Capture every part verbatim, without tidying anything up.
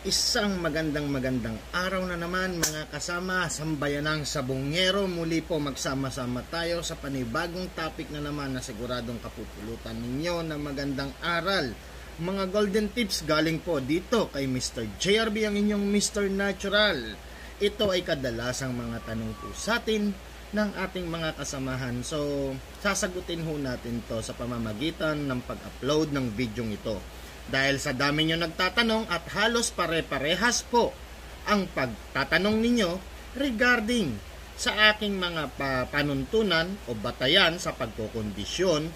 Isang magandang magandang araw na naman mga kasama, sambayanang sabongero. Muli po magsama-sama tayo sa panibagong topic na naman na siguradong kapupulutan ninyo ng magandang aral. Mga golden tips galing po dito kay Mister J R B, ang inyong Mister Natural. Ito ay kadalasang mga tanong po sa atin ng ating mga kasamahan. So, sasagutin ho natin to sa pamamagitan ng pag-upload ng video ito. Dahil sa dami nyo nagtatanong at halos pare-parehas po ang pagtatanong ninyo regarding sa aking mga panuntunan o batayan sa pagkukondisyon,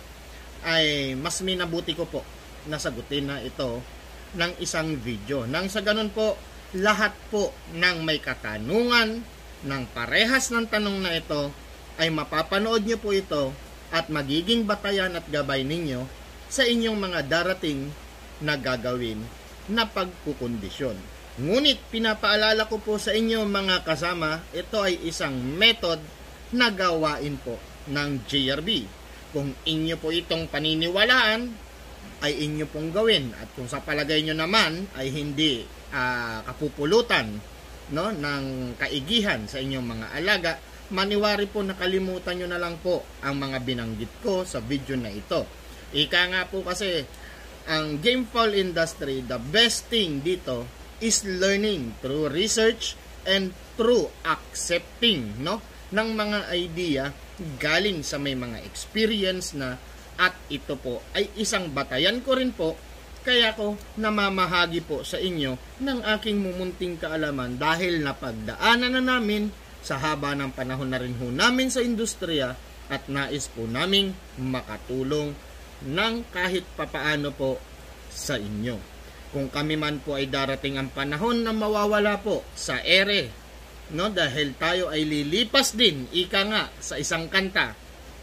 ay mas minabuti ko po nasagutin na ito ng isang video. Nang sa ganun po, lahat po ng may katanungan ng parehas ng tanong na ito ay mapapanood nyo po ito at magiging batayan at gabay ninyo sa inyong mga darating na gagawin na pagkukondisyon. Ngunit pinapaalala ko po sa inyo mga kasama, ito ay isang method na gawain po ng J R B. Kung inyo po itong paniniwalaan, ay inyo pong gawin. At kung sa palagay nyo naman ay hindi uh, kapupulutan no, ng kaigihan sa inyong mga alaga, maniwari po nakalimutan nyo na lang po ang mga binanggit ko sa video na ito. Ika nga po kasi, ang game fowl industry, the best thing dito is learning through research and through accepting no ng mga idea galing sa may mga experience na, at ito po ay isang batayan ko rin po, kaya ko namamahagi po sa inyo ng aking mumunting kaalaman dahil napagdaanan na namin sa haba ng panahon na rin ho namin sa industriya at nais po naming makatulong ng kahit papaano po sa inyo. Kung kami man po ay darating ang panahon na mawawala po sa ere, no, dahil tayo ay lilipas din, ika nga sa isang kanta,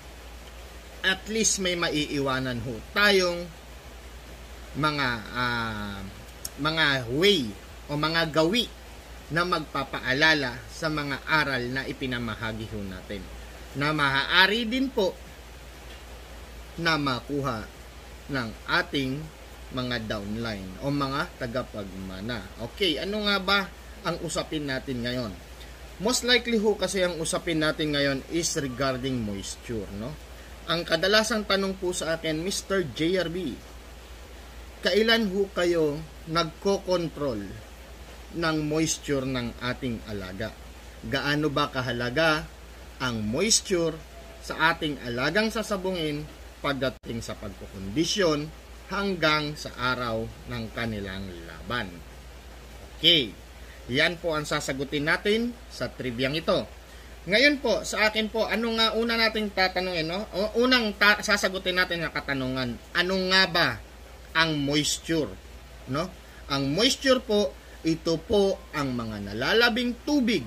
at least may maiiwanan ho tayong mga uh, mga way o mga gawi na magpapaalala sa mga aral na ipinamahagi ho natin, na maaari din po na makuha ng ating mga downline o mga tagapagmana. Okay, ano nga ba ang usapin natin ngayon? Most likely ho kasi ang usapin natin ngayon is regarding moisture, no? Ang kadalasang tanong po sa akin, Mister J R B, kailan ho kayo nagko-control ng moisture ng ating alaga? Gaano ba kahalaga ang moisture sa ating alagang sasabungin pagdating sa pagkukondisyon hanggang sa araw ng kanilang laban? Okay, yan po ang sasagutin natin sa trivyang ito. Ngayon po, sa akin po, ano nga una nating tatanungin, no? O, unang ta- sasagutin natin na katanungan, ano nga ba ang moisture, no? Ang moisture po, ito po ang mga nalalabing tubig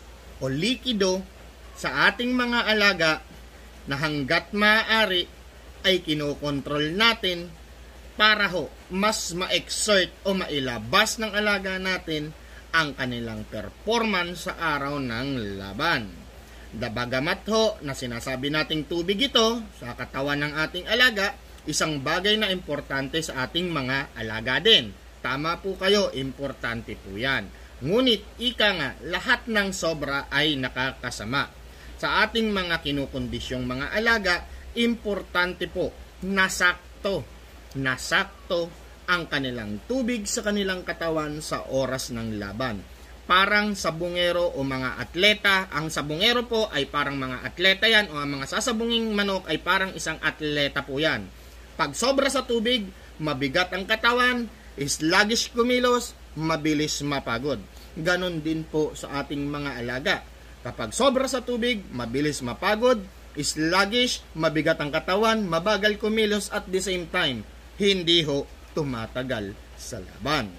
o likido sa ating mga alaga na hanggat maaari ay kinokontrol natin para ho mas ma-exert o mailabas ng alaga natin ang kanilang performance sa araw ng laban. Dabagamat ho na sinasabi nating tubig ito sa katawan ng ating alaga, isang bagay na importante sa ating mga alaga din. Tama po kayo, importante po yan. Ngunit ika nga, lahat ng sobra ay nakakasama. Sa ating mga kinukondisyong mga alaga, importante po, nasakto, nasakto ang kanilang tubig sa kanilang katawan sa oras ng laban. Parang sabungero o mga atleta, ang sabungero po ay parang mga atleta yan, o ang mga sasabunging manok ay parang isang atleta po yan. Pag sobra sa tubig, mabigat ang katawan, sluggish kumilos, mabilis mapagod. Ganon din po sa ating mga alaga. Kapag sobra sa tubig, mabilis mapagod, sluggish, mabigat ang katawan, mabagal kumilos, at the same time, hindi ho tumatagal sa laban.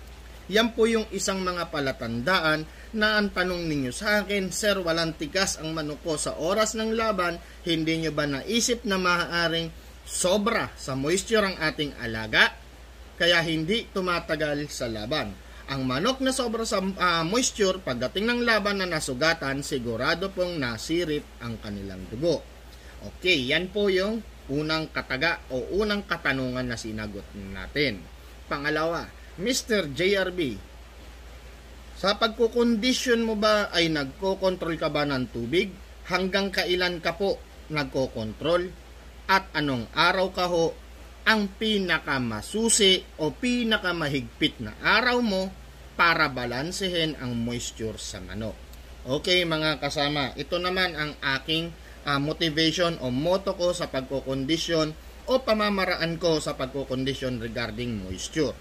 Yan po yung isang mga palatandaan na ang tanong ninyo sa akin, Sir, walang tigas ang manok ko sa oras ng laban, hindi nyo ba naisip na maaaring sobra sa moisture ang ating alaga, kaya hindi tumatagal sa laban? Ang manok na sobra sa uh, moisture, pagdating ng laban na nasugatan, sigurado pong nasirit ang kanilang dugo. Okay, yan po yung unang kataga o unang katanungan na sinagot natin. Pangalawa, Mister J R B, Sa pagkukondisyon mo ba ay nagko-control ka ba ng tubig? Hanggang kailan ka po nagko-control? At anong araw ka ho ang pinakamasusi o pinakamahigpit na araw mo para balansehin ang moisture sa manok? Okay mga kasama, ito naman ang aking uh, motivation o motto ko sa pagkukondisyon o pamamaraan ko sa pagkukondisyon regarding moisture.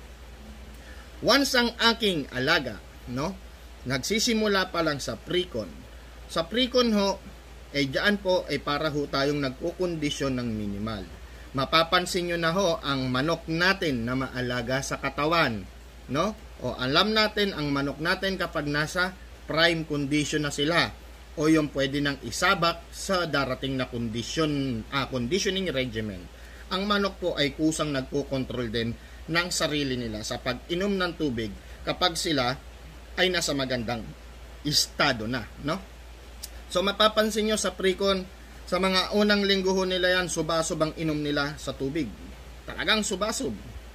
Once ang aking alaga, no, nagsisimula pa lang sa pre-con. Sa pre-con ho, eh dyan po ay eh, para ho tayong nagkukondisyon ng minimal. Mapapansin nyo na ho ang manok natin na maalaga sa katawan, no? O alam natin ang manok natin kapag nasa prime condition na sila o yung pwede nang isabak sa darating na condition, ah, conditioning regimen. Ang manok po ay kusang nagko-control din ng sarili nila sa pag-inom ng tubig kapag sila ay nasa magandang estado na, no? So mapapansin nyo sa pre-con, sa mga unang linggo ho nila yan, subasob ang inom nila sa tubig. Talagang subasob.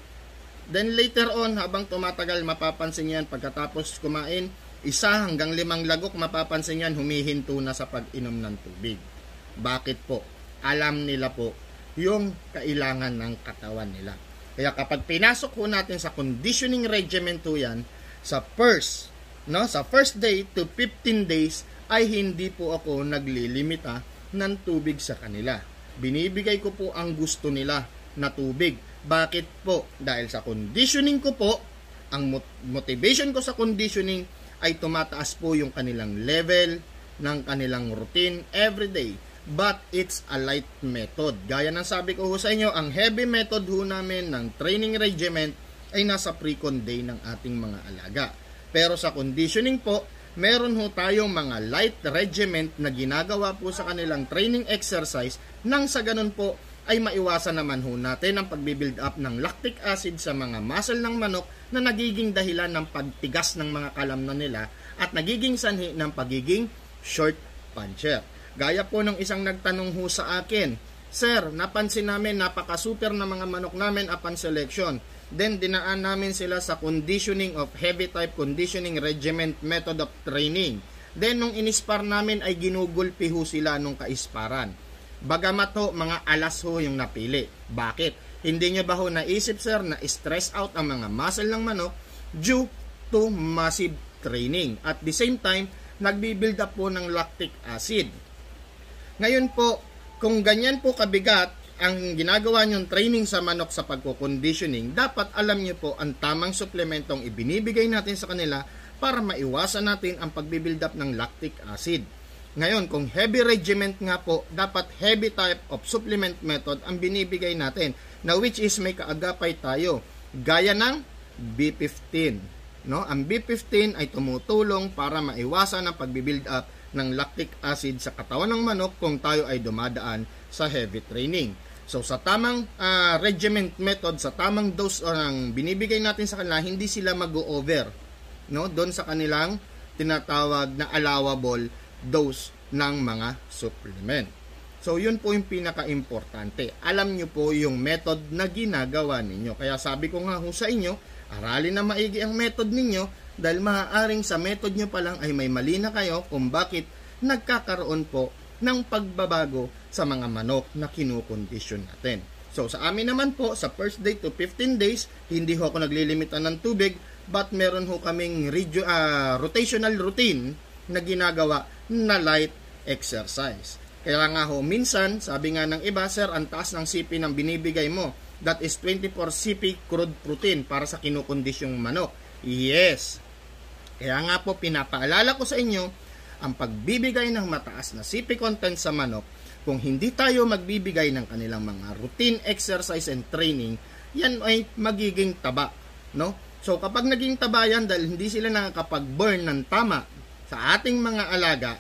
Then later on, habang tumatagal, mapapansin nyo yan, pagkatapos kumain, isa hanggang limang lagok, mapapansin nyo yan, humihinto na sa pag-inom ng tubig. Bakit po? Alam nila po yung kailangan ng katawan nila. Kaya kapag pinasok ho natin sa conditioning regimen to yan, sa first, no, sa first day to fifteen days, ay hindi po ako naglilimita ng tubig sa kanila. Binibigay ko po ang gusto nila na tubig. Bakit po? Dahil sa conditioning ko po, ang motivation ko sa conditioning ay tumataas po yung kanilang level ng kanilang routine every day. But it's a light method. Gaya ng sabi ko ho sa inyo, ang heavy method ho namin ng training regimen ay nasa pre-con day ng ating mga alaga. Pero sa conditioning po, meron ho tayong mga light regimen na ginagawa po sa kanilang training exercise nang sa ganun po ay maiwasan naman ho natin ang pagbibuild up ng lactic acid sa mga muscle ng manok na nagiging dahilan ng pagtigas ng mga kalamnan nila at nagiging sanhi ng pagiging short puncher. Gaya po ng isang nagtanong ho sa akin, Sir, napansin namin napaka-super na mga manok namin upon selection. Then dinaan namin sila sa conditioning of heavy type conditioning regimen method of training. Then nung inispar namin ay ginugulpi ho sila nung kaisparan. Bagamat ho mga alas ho yung napili. Bakit? Hindi nyo ba ho naisip sir na stress out ang mga muscle ng manok due to massive training? At the same time, nagbi-build up po ng lactic acid. Ngayon po, kung ganyan po kabigat ang ginagawa nyong training sa manok sa pagko-conditioning, dapat alam nyo po ang tamang suplementong ibinibigay natin sa kanila para maiwasan natin ang pagbibuild up ng lactic acid. Ngayon, kung heavy regimen nga po, dapat heavy type of supplement method ang binibigay natin, na which is may kaagapay tayo, gaya ng B fifteen. No? Ang B fifteen ay tumutulong para maiwasan ang pagbibuild up ng lactic acid sa katawan ng manok kung tayo ay dumadaan sa heavy training. So sa tamang uh, regimen method, sa tamang dose o ng binibigay natin sa kanila, hindi sila mag-over, no, doon sa kanilang tinatawag na allowable dose ng mga supplement. So yun po yung pinaka-importante. Alam nyo po yung method na ginagawa ninyo. Kaya sabi ko nga ho sa inyo, aralin na maigi ang method ninyo, dahil maaaring sa method nyo pa lang ay may mali na kayo kung bakit nagkakaroon po ng pagbabago sa mga manok na kinukondisyon natin. So sa amin naman po, sa first day to fifteen days, hindi ho ako naglilimitan ng tubig, but meron ho kaming uh, rotational routine na ginagawa na light exercise. Kaya nga ho, minsan, sabi nga ng iba, sir, ang taas ng C P ng binibigay mo, that is twenty-four C P crude protein para sa kinukondisyong manok. Yes. Kaya nga po, pinapaalala ko sa inyo, ang pagbibigay ng mataas na C P content sa manok, kung hindi tayo magbibigay ng kanilang mga routine exercise and training, yan ay magiging taba, no? So kapag naging taba yan, dahil hindi sila nakakapag-burn ng tama sa ating mga alaga,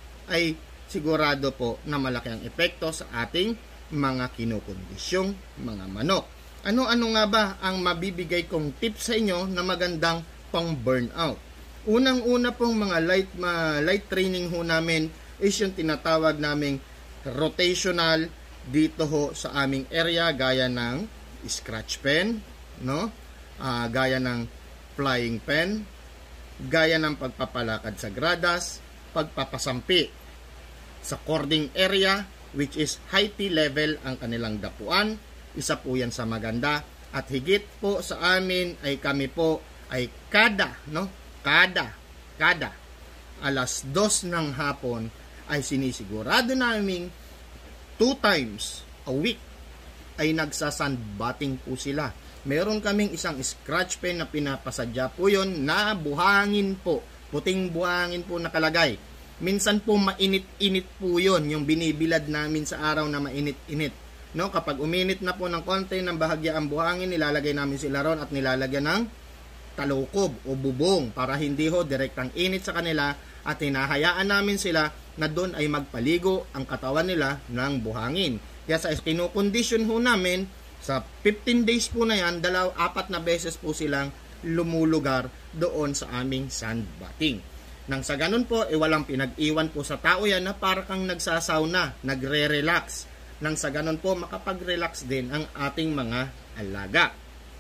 ay sigurado po na malaki ang epekto sa ating mga kinukondisyong mga manok. Ano-ano nga ba ang mabibigay kong tips sa inyo na magandang pang burnout? Unang-una pong mga light, ma, light training ho namin is yung tinatawag naming rotational dito ho sa aming area, gaya ng scratch pen, no? Uh, gaya ng flying pen, gaya ng pagpapalakad sa gradas, pagpapasampi sa cording area, which is heighty level ang kanilang dapuan. Isa po yan sa maganda. At higit po sa amin ay kami po ay kada, no? Kada, kada alas dos ng hapon ay sinisigurado namin two times a week ay nagsasandbating po sila. Meron kaming isang scratch pen na pinapasadya po yun na buhangin po. Puting buhangin po nakalagay. Minsan po mainit-init po yun, yung binibilad namin sa araw na mainit-init. No, kapag uminit na po ng konti ng bahagya ang buhangin, nilalagay namin sila ron at nilalagyan ng talukob o bubong para hindi ho direktang init sa kanila at hinahayaan namin sila na doon ay magpaligo ang katawan nila ng buhangin. Kaya sa kinukondisyon ho namin, sa fifteen days po na yan, dalaw, apat na beses po silang lumulugar doon sa aming sandbathing. Nang sa ganun po, eh, walang pinag-iwan po sa tao yan na para kang nagsasauna, nagre-relax. Nang sa ganun po, makapag-relax din ang ating mga alaga.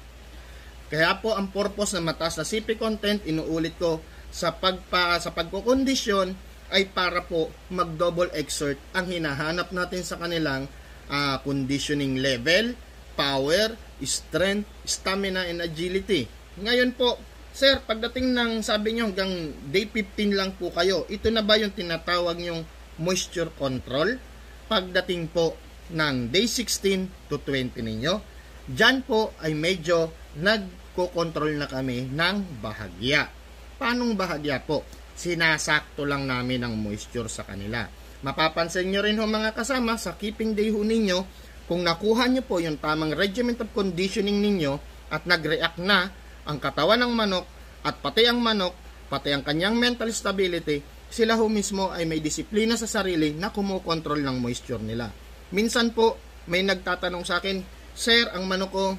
Kaya po, ang purpose ng mataas na C P content, inuulit ko, sa, pagpa, sa pagkukondisyon, ay para po mag-double exert ang hinahanap natin sa kanilang uh, conditioning level, power, strength, stamina, and agility. Ngayon po, sir, pagdating ng sabi nyo hanggang day fifteen lang po kayo, ito na ba yung tinatawag nyong moisture control? Pagdating po ng day sixteen to twenty ninyo, dyan po ay medyo nagko-control na kami ng bahagya. Paanong bahagya po? Sinasakto lang namin ang moisture sa kanila. Mapapansin nyo rin ho mga kasama, sa keeping day ho ninyo, kung nakuha nyo po yung tamang regiment of conditioning ninyo at nag-react na ang katawan ng manok at pati ang manok, pati ang kanyang mental stability, sila ho mismo ay may disiplina sa sarili na kumokontrol ng moisture nila. Minsan po, may nagtatanong sa akin, Sir, ang manok ko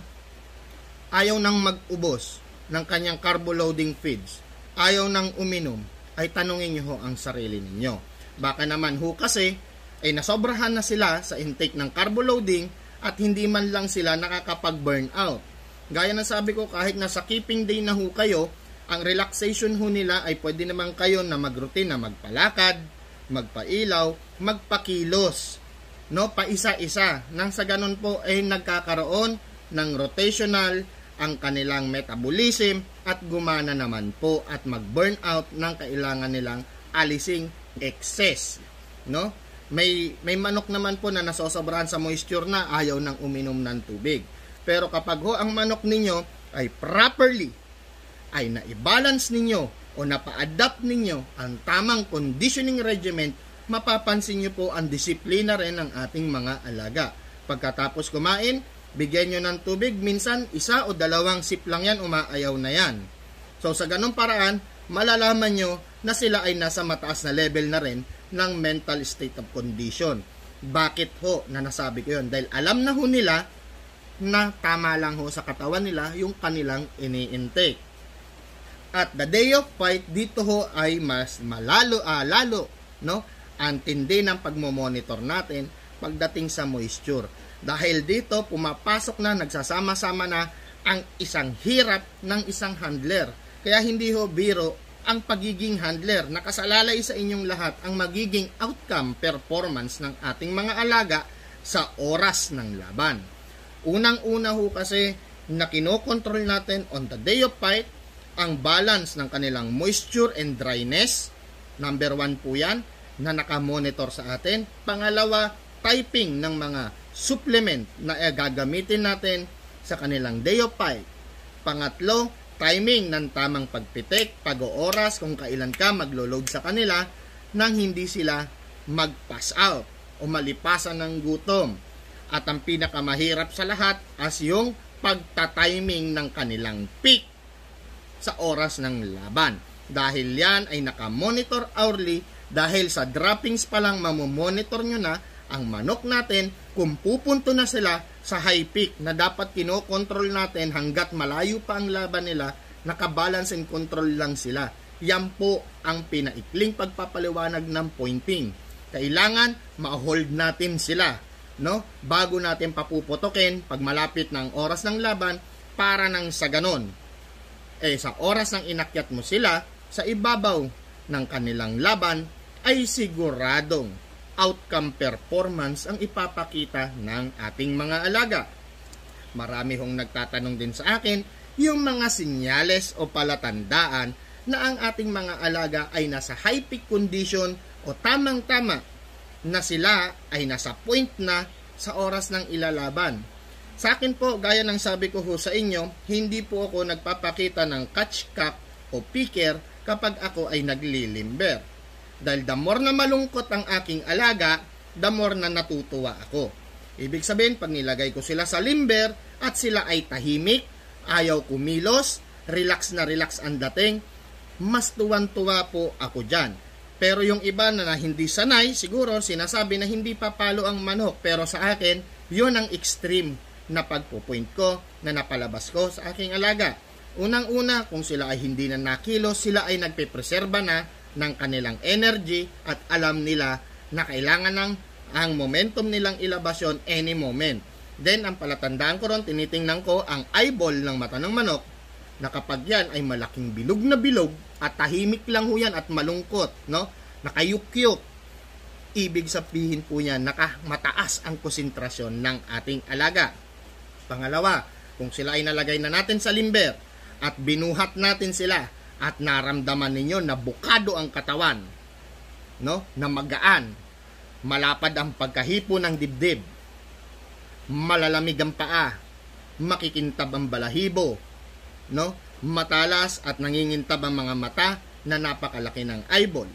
ayaw nang mag-ubos ng kanyang carbo loading feeds, ayaw nang uminom, ay tanungin nyo ho ang sarili ninyo. Baka naman ho kasi ay nasobrahan na sila sa intake ng carbo loading at hindi man lang sila nakakapag-burn out. Gaya na sabi ko, kahit nasa keeping day na ho kayo, ang relaxation ho nila ay pwede naman kayo na mag-routine na magpalakad, magpailaw, magpakilos, no, paisa-isa. Nang sa ganun po ay nagkakaroon ng rotational ang kanilang metabolism at gumana naman po at mag-burn out ng kailangan nilang alising excess, no? May may manok naman po na nasosobrahan sa moisture na ayaw nang uminom ng tubig. Pero kapag ho ang manok ninyo ay properly ay na-balance ninyo o napa-adapt ninyo ang tamang conditioning regimen, mapapansin nyo po ang disiplina rin ng ating mga alaga. Pagkatapos kumain, bigyan nyo ng tubig, minsan isa o dalawang sip lang yan, umaayaw na yan. So sa ganung paraan, malalaman nyo na sila ay nasa mataas na level na rin ng mental state of condition. Bakit ho na nasabi ko yun? Dahil alam na ho nila na tama lang ho sa katawan nila yung kanilang ini-intake. At the day of fight, dito ho ay mas malalo, ah, lalo, no? Ang tindi ng pagmomonitor natin pagdating sa moisture. Dahil dito, pumapasok na, nagsasama-sama na ang isang hirap ng isang handler. Kaya hindi ho biro ang pagiging handler. Nakasalalay sa inyong lahat ang magiging outcome performance ng ating mga alaga sa oras ng laban. Unang-una ho kasi na kinokontrol natin on the day of fight ang balance ng kanilang moisture and dryness. Number one po yan na nakamonitor sa atin. Pangalawa, typing ng mga supplement na gagamitin natin sa kanilang day of fight. Pangatlo, timing ng tamang pagpitik, pag-ooras kung kailan ka maglo-load sa kanila nang hindi sila mag-pass out o malipasan ng gutom. At ang pinakamahirap sa lahat as yung pagta-timing ng kanilang peak sa oras ng laban. Dahil yan ay nakamonitor hourly, dahil sa droppings pa lang mamomonitor nyo na ang manok natin kung pupunto na sila sa high peak na dapat kinokontrol natin hanggat malayo pa ang laban nila, nakabalance and control lang sila. Yan po ang pinaikling pagpapaliwanag ng pointing. Kailangan ma-hold natin sila, no? Bago natin papuputokin pag malapit ng oras ng laban, para nang sa ganon. Eh sa oras ng inakyat mo sila, sa ibabaw ng kanilang laban ay siguradong outcome performance ang ipapakita ng ating mga alaga. Marami hong nagtatanong din sa akin yung mga sinyales o palatandaan na ang ating mga alaga ay nasa high peak condition o tamang-tama na sila ay nasa point na sa oras ng ilalaban. Sa akin po, gaya ng sabi ko ho sa inyo, hindi po ako nagpapakita ng catch cock o picker kapag ako ay naglilimber. Dahil the more na malungkot ang aking alaga, the more na natutuwa ako. Ibig sabihin, pag nilagay ko sila sa limber at sila ay tahimik, ayaw kumilos, relax na relax ang dating, mas tuwan-tuwa po ako dyan. Pero yung iba na, na hindi sanay, siguro sinasabi na hindi papalo ang manok. Pero sa akin, yun ang extreme na pagpupoint ko, na napalabas ko sa aking alaga. Unang-una, kung sila ay hindi na nakilos, sila ay nagpe-preserba na ng kanilang energy at alam nila na kailangan ng ang momentum nilang ilabasyon any moment. Then, ang palatandaan ko ron, tinitingnan ko ang eyeball ng mata ng manok na kapag yan ay malaking bilog na bilog at tahimik lang ho yan at malungkot, no? Nakayukyuk. Ibig sabihin po niya, nakamataas ang konsentrasyon ng ating alaga. Pangalawa, kung sila ay nalagay na natin sa limber at binuhat natin sila at naramdaman ninyo na bukado ang katawan, no? Na magaan, malapad ang pagkahipo ng dibdib, malalamig ang paa, makikintab ang balahibo, no? Matalas at nangingintab ang mga mata na napakalaki ng eyeball.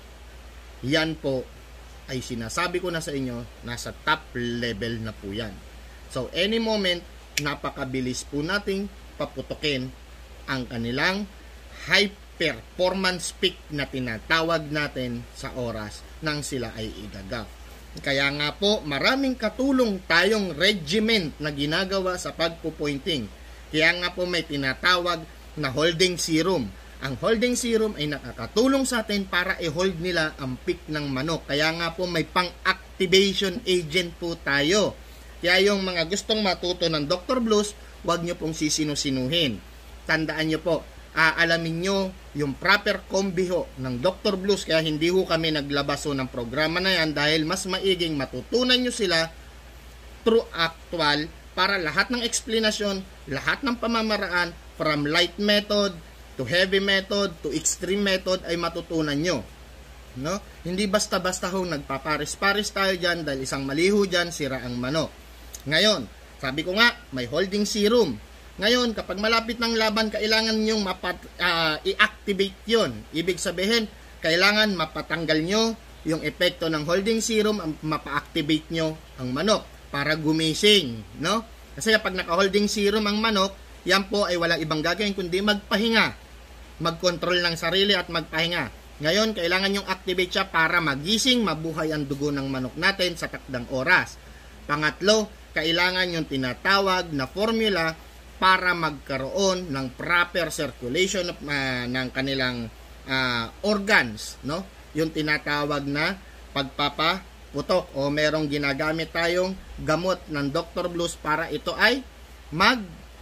Yan po ay sinasabi ko na sa inyo, nasa top level na po yan. So any moment, napakabilis po nating paputukin ang kanilang high performance peak na tinatawag natin sa oras nang sila ay igagap. Kaya nga po, maraming katulong tayong regiment na ginagawa sa pagpo-pointing. Kaya nga po may tinatawag na holding serum. Ang holding serum ay nakakatulong sa atin para i-hold nila ang peak ng manok. Kaya nga po may pang-activation agent po tayo. Kaya yung mga gustong matuto ng Doctor Blues, huwag nyo pong sisinu-sinuhin. Tandaan nyo po, aalamin nyo yung proper kombi ho ng Doctor Blues. Kaya hindi ho kami naglabas ho ng programa na yan dahil mas maiging matutunan nyo sila through actual para lahat ng explanation, lahat ng pamamaraan from light method to heavy method to extreme method ay matutunan nyo. No? Hindi basta-basta ho nagpaparis-paris tayo dyan dahil isang maliho dyan, sira ang manok. Ngayon, sabi ko nga, may holding serum. Ngayon, kapag malapit ng laban, kailangan nyong mapat, uh, i-activate yon. Ibig sabihin, kailangan mapatanggal nyo yung epekto ng holding serum, mapa-activate nyo ang manok para gumising. No? Kasi kapag naka-holding serum ang manok, yan po ay walang ibang gagawin kundi magpahinga. Mag-control ng sarili at magpahinga. Ngayon, kailangan yung activate siya para magising, mabuhay ang dugo ng manok natin sa takdang oras. Pangatlo, kailangan yung tinatawag na formula para magkaroon ng proper circulation of, uh, ng kanilang uh, organs, no? Yung tinatawag na pagpapaputok o merong ginagamit tayong gamot ng Doctor Blues para ito ay mag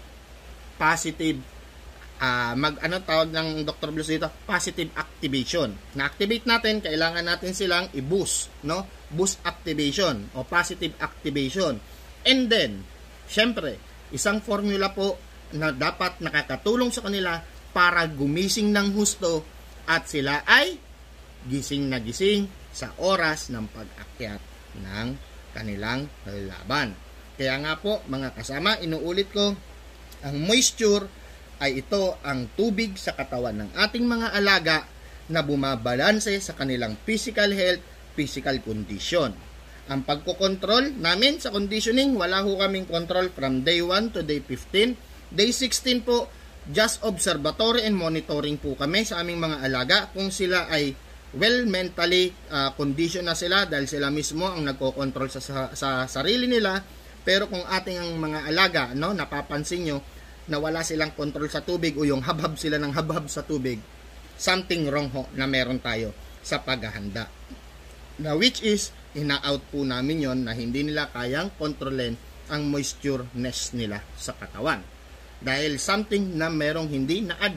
positive Uh, mag ano tawag ng Doctor Blues dito, positive activation. Na-activate natin, kailangan natin silang i-boost, no? Boost activation o positive activation. And then, syempre, isang formula po na dapat nakakatulong sa kanila para gumising ng husto at sila ay gising na gising sa oras ng pag-akyat ng kanilang laban. Kaya nga po, mga kasama, inuulit ko, ang moisture ay ito ang tubig sa katawan ng ating mga alaga na bumabalanse sa kanilang physical health, physical condition. Ang pagkokontrol namin sa conditioning, wala ho kaming control from day one to day fifteen. Day sixteen po, just observatory and monitoring po kami sa aming mga alaga kung sila ay well mentally uh, condition na sila dahil sila mismo ang nagkokontrol sa, sa, sa sarili nila. Pero kung ating ang mga alaga, no, napapansin nyo, na wala silang control sa tubig o yung habhab sila ng habhab sa tubig, something wrong ho na meron tayo sa paghahanda. Na which is, ina-out po namin yon na hindi nila kayang kontrolin ang moistureness nila sa katawan. Dahil something na merong hindi na-adapt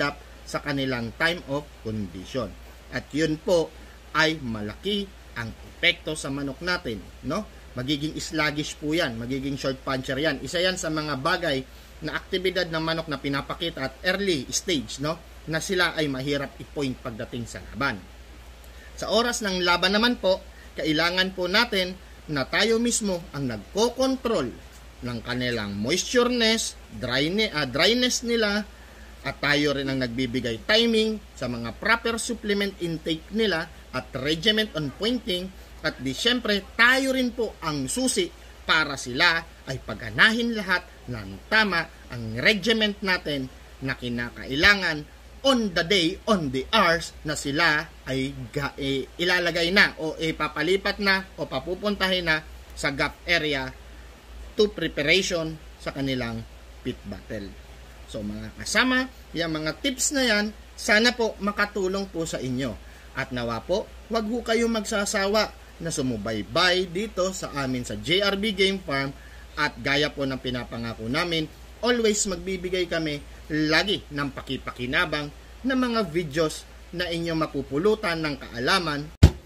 sa kanilang time of condition. At yun po ay malaki ang epekto sa manok natin, no? Magiging sluggish po yan, magiging short puncher yan. Isa yan sa mga bagay na aktibidad ng manok na pinapakita at early stage, no? Na sila ay mahirap i-point pagdating sa laban. Sa oras ng laban naman po, kailangan po natin na tayo mismo ang nagko-control ng kanilang moistureness, dryness, uh, dryness nila, at tayo rin ang nagbibigay timing sa mga proper supplement intake nila at regiment on pointing, at di syempre tayo rin po ang susi para sila ay pagganahin lahat ng tama ang regiment natin na kinakailangan on the day, on the hours na sila ay ga, eh, ilalagay na o ipapalipat na o papupuntahin na sa gap area to preparation sa kanilang pit battle. So mga kasama, yung mga tips na yan, sana po makatulong po sa inyo. At nawa po, wag po kayong magsasawa na sumubaybay dito sa amin sa J R B Game Farm, at gaya po ng pinapangako namin, always magbibigay kami lagi ng pakipakinabang na mga videos na inyong mapupulutan ng kaalaman.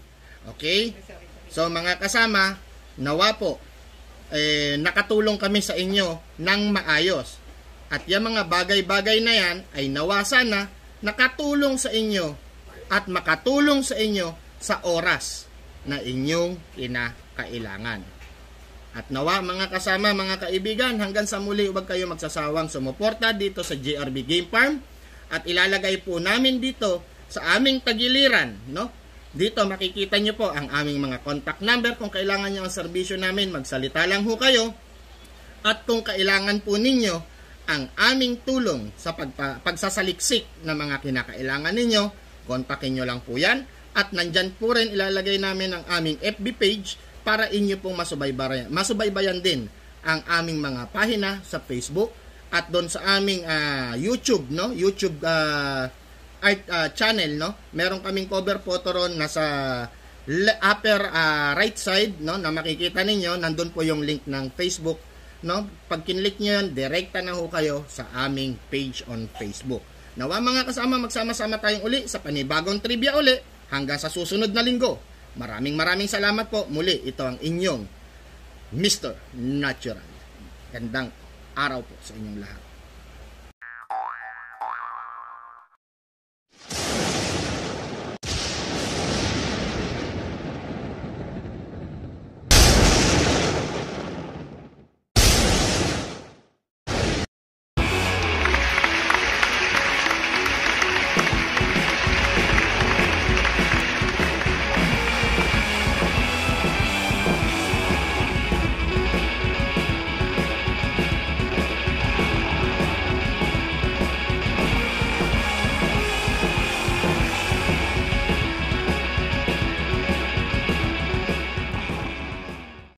Okay? So mga kasama, nawa po, eh, nakatulong kami sa inyo ng maayos. At yung mga bagay-bagay na yan ay nawa sana nakatulong sa inyo at makatulong sa inyo sa oras na inyong kinakailangan. At nawa mga kasama, mga kaibigan, hanggang sa muli, huwag kayo magsasawang sumuporta dito sa J R B Game Farm, at ilalagay po namin dito sa aming tagiliran, no? Dito makikita nyo po ang aming mga contact number. Kung kailangan nyo ang serbisyo namin, magsalita lang ho kayo. At kung kailangan po ninyo ang aming tulong sa pagpa, pagsasaliksik ng mga kinakailangan ninyo, kontakin nyo lang po yan. At nandyan po rin ilalagay namin ang aming F B page para inyo pong masubaybayan, masubaybayan din ang aming mga pahina sa Facebook at doon sa aming uh, YouTube, no? YouTube uh, art uh, channel, no? Meron kaming cover photo ron nasa upper uh, right side, no? Na makikita ninyo, nandun po yung link ng Facebook, no? Pag kinlik nyo yun, direkta na ho kayo sa aming page on Facebook. Nawa mga kasama, magsama-sama tayong uli sa panibagong trivia uli hanggang sa susunod na linggo. Maraming maraming salamat po. Muli, ito ang inyong Mister Natural. Gandang araw po sa inyong lahat.